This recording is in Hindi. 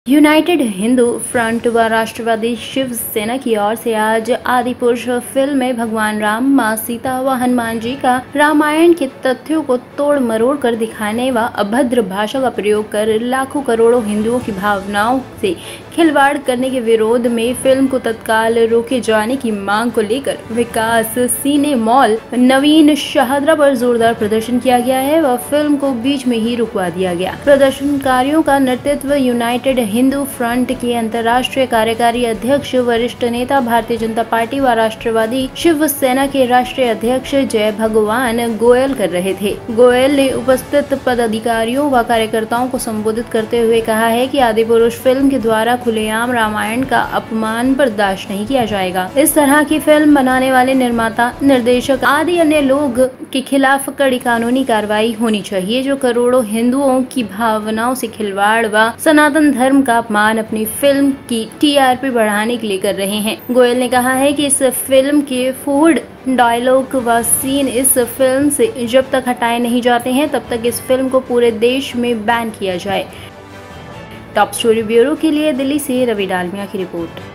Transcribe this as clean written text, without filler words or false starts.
यूनाइटेड हिंदू फ्रंट व राष्ट्रवादी शिवसेना की ओर से आज आदिपुरुष फिल्म में भगवान राम, मां सीता व हनुमान जी का रामायण के तथ्यों को तोड़ मरोड़ कर दिखाने व अभद्र भाषा का प्रयोग कर लाखों करोड़ों हिंदुओं की भावनाओं से खिलवाड़ करने के विरोध में फिल्म को तत्काल रोके जाने की मांग को लेकर विकास सिने मॉल नवीन शाहदरा पर जोरदार प्रदर्शन किया गया है व फिल्म को बीच में ही रुकवा दिया गया। प्रदर्शनकारियों का नेतृत्व यूनाइटेड हिंदू फ्रंट के अंतर्राष्ट्रीय कार्यकारी अध्यक्ष, वरिष्ठ नेता, भारतीय जनता पार्टी व राष्ट्रवादी शिवसेना के राष्ट्रीय अध्यक्ष जय भगवान गोयल कर रहे थे। गोयल ने उपस्थित पदाधिकारियों व कार्यकर्ताओं को संबोधित करते हुए कहा है कि आदिपुरुष फिल्म के द्वारा खुलेआम रामायण का अपमान बर्दाश्त नहीं किया जाएगा। इस तरह की फिल्म बनाने वाले निर्माता, निर्देशक आदि अन्य लोग के खिलाफ कड़ी कानूनी कार्रवाई होनी चाहिए, जो करोड़ों हिंदुओं की भावनाओं से खिलवाड़ व सनातन धर्म का अपमान अपनी फिल्म की टीआरपी बढ़ाने के लिए कर रहे हैं। गोयल ने कहा है कि इस फिल्म के फूड डायलॉग व सीन इस फिल्म से जब तक हटाए नहीं जाते हैं तब तक इस फिल्म को पूरे देश में बैन किया जाए। टॉप स्टोरी ब्यूरो के लिए दिल्ली से रवि डालमिया की रिपोर्ट।